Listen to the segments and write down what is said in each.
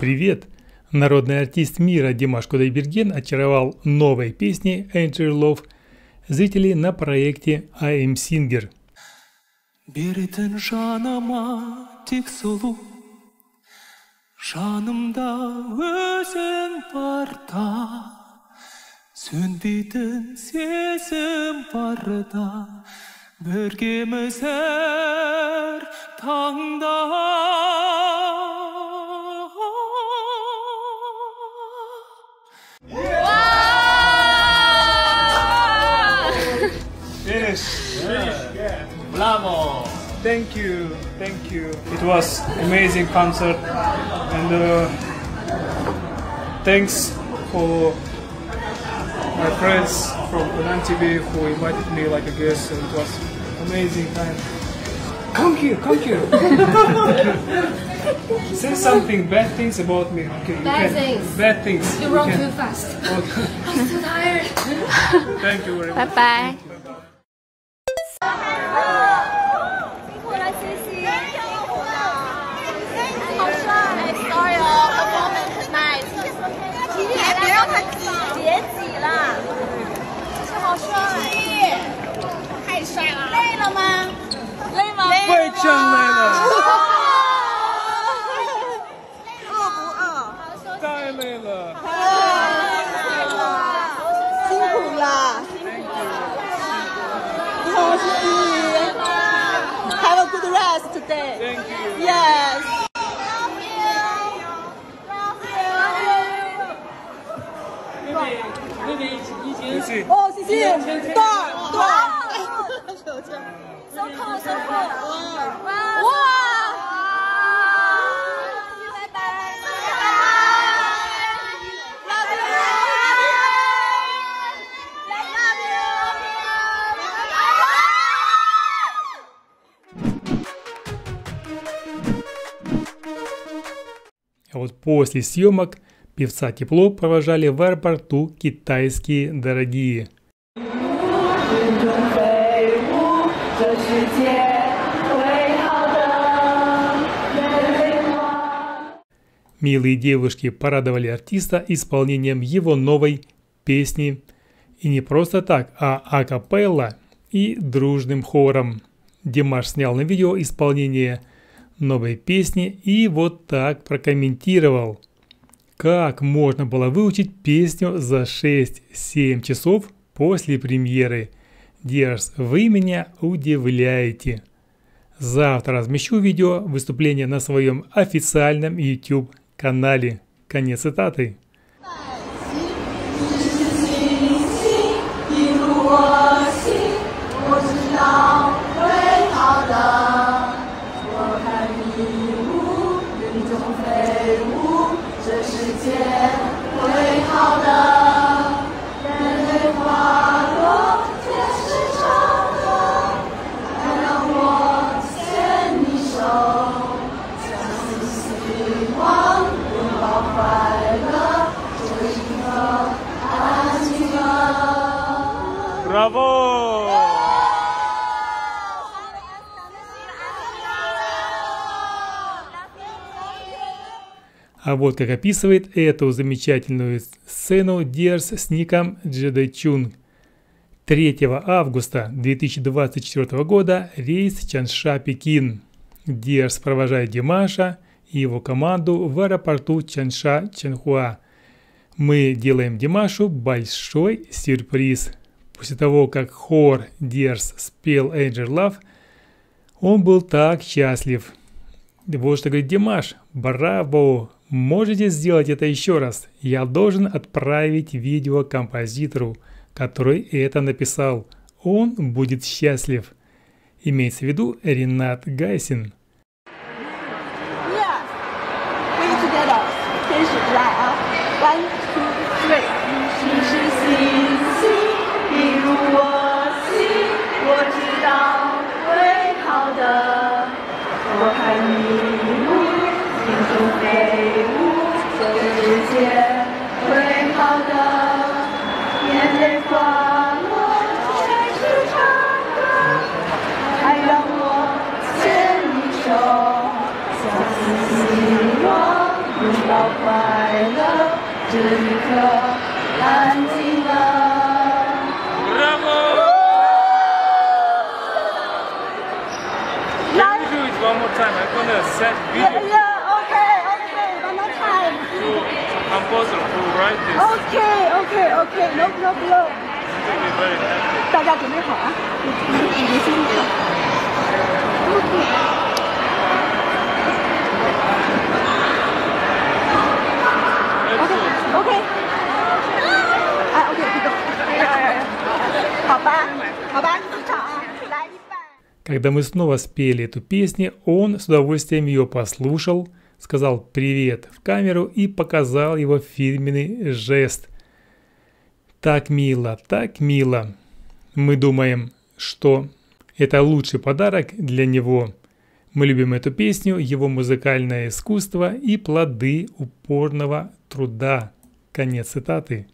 привет! Народный артист мира Димаш Кудайберген очаровал новой песней Angel Love зрителей на проекте I Am Singer. Беретін жаныма тек сұлу, жанымда өзің барда, сөнбейтін сезім барда, біргеміз әр таңда. Bravo! Thank you. It was amazing concert, and thanks for my friends from Penang TV who invited me like a guest. And it was amazing time. Come here. Say something bad things about me. Okay, bad things. You run too fast. Okay. I'm so tired. Thank you very much. Bye bye. Have a good rest today. Thank you. Yes. Oh, 谢谢。对。 So cool, so cool. Wow. Bye bye. Love you. А вот после съемок певца тепло провожали в аэропорту китайские дорогие. Милые девушки порадовали артиста исполнением его новой песни. И не просто так, а акапелла и дружным хором. Димаш снял на видео исполнение новой песни и вот так прокомментировал. Как можно было выучить песню за 6-7 часов после премьеры? Дерс, вы меня удивляете. Завтра размещу видео выступления на своем официальном YouTube канале. Конец цитаты. Браво! А вот как описывает эту замечательную сцену Дерс с ником Джедэчун. 3 августа 2024 года рейс Чанша-Пекин. Дерс провожает Димаша и его команду в аэропорту Чанша-Чанхуа. Мы делаем Димашу большой сюрприз. После того, как хор Дерс спел Angel Love, он был так счастлив. Вот что говорит Димаш: браво! Можете сделать это еще раз? Я должен отправить видео композитору, который это написал. Он будет счастлив. Имеется в виду Ренат Гайсин. Can you do it one more time? I'm gonna send video Yeah, okay, one more time. to composer who write this. Okay, no problem. Will be very happy. 大家准备好啊，你先看。 Let's do it. OK，哎，OK，这个，好吧，市场啊，来一半。 Когда мы снова спели эту песню, он с удовольствием ее послушал, сказал «привет» в камеру и показал его фирменный жест. Так мило, так мило. Мы думаем, что это лучший подарок для него. Мы любим эту песню, его музыкальное искусство и плоды упорного труда. Конец цитаты.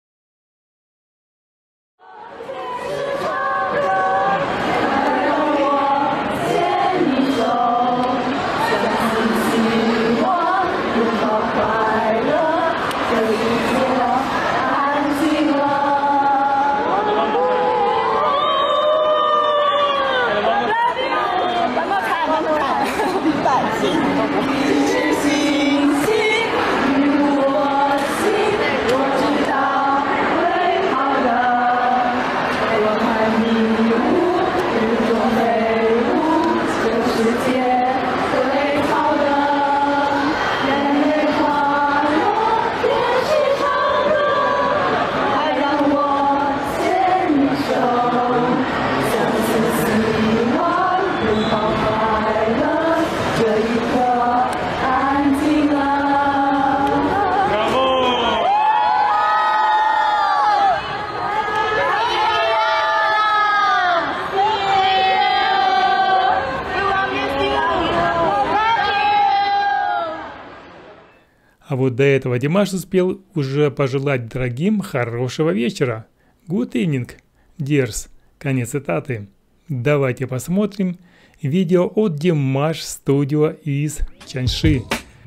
А вот до этого Димаш успел уже пожелать дорогим хорошего вечера. Good evening, dears. Конец цитаты. Давайте посмотрим видео от Димаш Studio из Чаньши.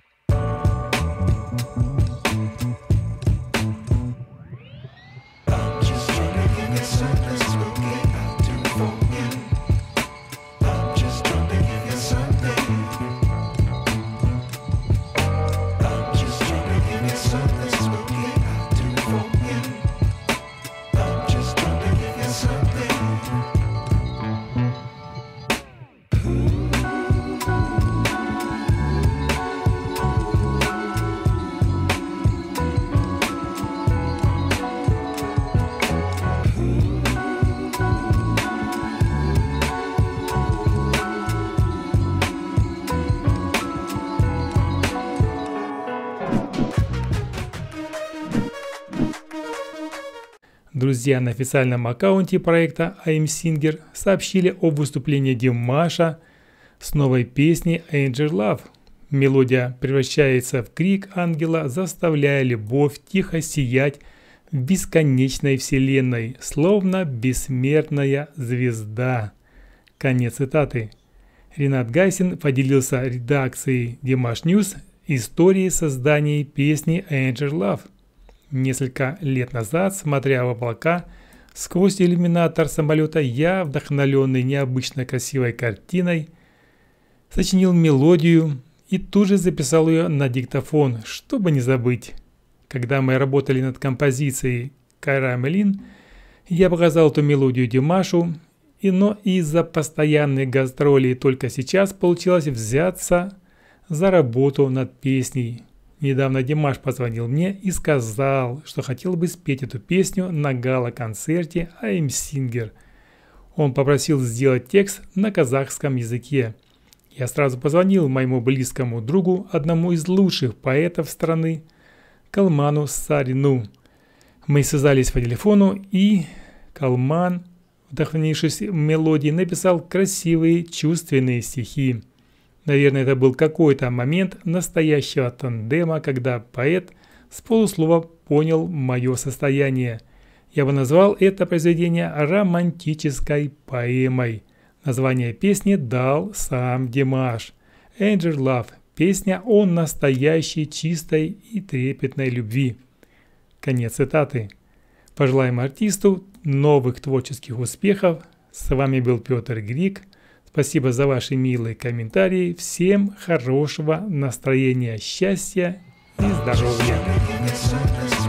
Друзья на официальном аккаунте проекта I'm Singer сообщили о выступлении Димаша с новой песней Angel Love. Мелодия превращается в крик ангела, заставляя любовь тихо сиять в бесконечной вселенной, словно бессмертная звезда. Конец цитаты. Ренат Гайсин поделился редакцией Dimash News историей создания песни Angel Love. Несколько лет назад, смотря в облака, сквозь иллюминатор самолета, я, вдохновленный необычно красивой картиной, сочинил мелодию и тут же записал ее на диктофон, чтобы не забыть. Когда мы работали над композицией «Карамелин», я показал эту мелодию Димашу, но из-за постоянных гастролей только сейчас получилось взяться за работу над песней. Недавно Димаш позвонил мне и сказал, что хотел бы спеть эту песню на гала-концерте I'm Singer. Он попросил сделать текст на казахском языке. Я сразу позвонил моему близкому другу, одному из лучших поэтов страны, Калману Сарину. Мы связались по телефону, и Калман, вдохновившись мелодией, написал красивые чувственные стихи. Наверное, это был какой-то момент настоящего тандема, когда поэт с полуслова понял мое состояние. Я бы назвал это произведение романтической поэмой. Название песни дал сам Димаш. Angel Love – песня о настоящей, чистой и трепетной любви. Конец цитаты. Пожелаем артисту новых творческих успехов. С вами был Петр Грик. Спасибо за ваши милые комментарии. Всем хорошего настроения, счастья и здоровья.